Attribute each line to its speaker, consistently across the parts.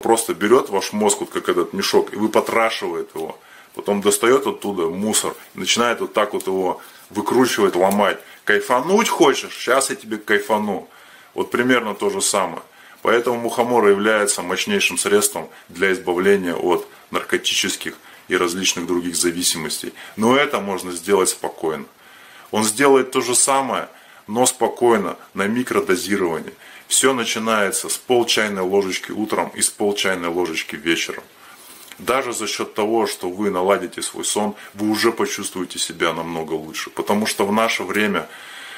Speaker 1: просто берет ваш мозг, вот как этот мешок, и выпотрашивает его. Потом достает оттуда мусор, начинает вот так вот его выкручивать, ломать. Кайфануть хочешь? Сейчас я тебе кайфану. Вот примерно то же самое. Поэтому мухомор является мощнейшим средством для избавления от наркотических и различных других зависимостей. Но это можно сделать спокойно. Он сделает то же самое, но спокойно, на микродозировании. Все начинается с пол чайной ложечки утром и с пол чайной ложечки вечером. Даже за счет того, что вы наладите свой сон, вы уже почувствуете себя намного лучше. Потому что в наше время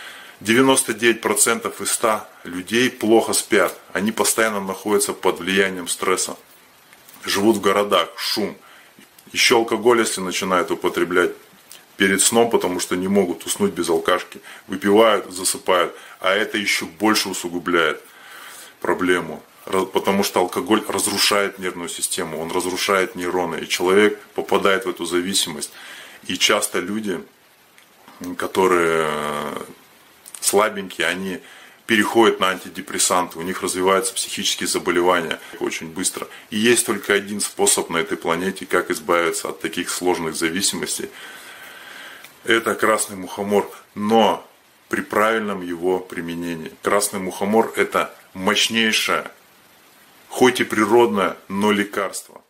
Speaker 1: 99% из 100 людей плохо спят. Они постоянно находятся под влиянием стресса. Живут в городах, шум. Еще алкоголь, если начинают употреблять перед сном, потому что не могут уснуть без алкашки. Выпивают, засыпают. А это еще больше усугубляет проблему. Потому что алкоголь разрушает нервную систему, он разрушает нейроны. И человек попадает в эту зависимость. И часто люди, которые слабенькие, они переходят на антидепрессанты, у них развиваются психические заболевания очень быстро. И есть только один способ на этой планете, как избавиться от таких сложных зависимостей. Это красный мухомор, но при правильном его применении. Красный мухомор – это мощнейшее, хоть и природное, но лекарство.